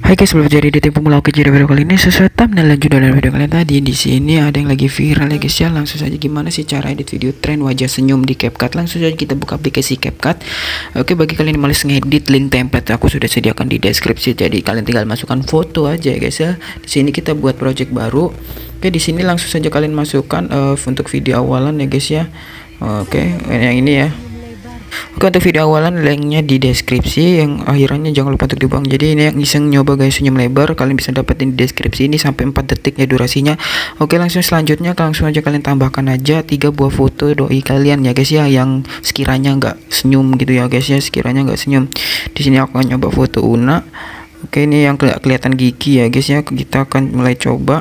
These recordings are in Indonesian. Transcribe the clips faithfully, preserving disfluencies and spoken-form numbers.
Hai guys, selamat jadi di tempo mulai kejadian video kali ini sesuai thumbnail dan judul dari video kalian tadi. Di sini ada yang lagi viral ya guys ya. Langsung saja gimana sih cara edit video tren wajah senyum di CapCut. Langsung saja kita buka aplikasi CapCut. Oke, bagi kalian yang males ngedit, link template aku sudah sediakan di deskripsi. Jadi kalian tinggal masukkan foto aja ya guys ya. Di sini kita buat project baru. Oke, di sini langsung saja kalian masukkan uh, untuk video awalan ya guys ya. Oke, yang ini ya. Oke, untuk video awalan linknya di deskripsi, yang akhirannya jangan lupa untuk dibuang. Jadi ini yang iseng nyoba guys senyum lebar, kalian bisa dapetin di deskripsi ini sampai empat detik ya durasinya. Oke, langsung selanjutnya langsung aja kalian tambahkan aja tiga buah foto doi kalian ya guys ya, yang sekiranya nggak senyum gitu ya guys ya, sekiranya nggak senyum. Di sini aku akan nyoba foto Una. Oke, ini yang keli kelihatan gigi ya guys ya, kita akan mulai coba.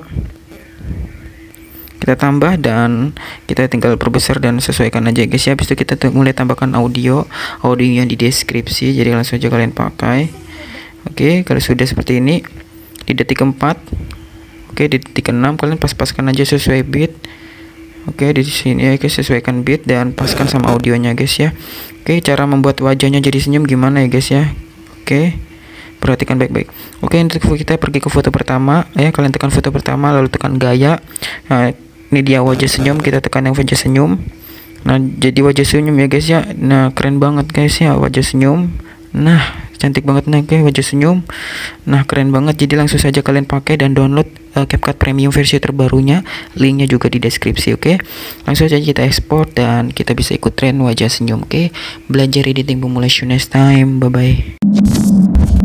Kita tambah dan kita tinggal perbesar dan sesuaikan aja guys ya. Habis itu kita mulai tambahkan audio audio yang di deskripsi, jadi langsung aja kalian pakai. Oke, kalau sudah seperti ini di detik keempat, oke di detik keenam kalian pas-paskan aja sesuai beat. Oke, di sini ya guys, sesuaikan beat dan paskan sama audionya guys ya. Oke, cara membuat wajahnya jadi senyum gimana ya guys ya. Oke, perhatikan baik-baik. Oke, untuk kita pergi ke foto pertama ya, kalian tekan foto pertama lalu tekan gaya. Nah, ini dia wajah senyum, kita tekan yang wajah senyum. Nah, jadi wajah senyum ya guys ya. Nah, keren banget guys ya wajah senyum. Nah, cantik banget nih guys wajah senyum. Nah, keren banget. Jadi langsung saja kalian pakai dan download uh, CapCut Premium versi terbarunya. Linknya juga di deskripsi. Oke, langsung saja kita ekspor dan kita bisa ikut tren wajah senyum. Oke, belajar editing pemula next time. Bye bye.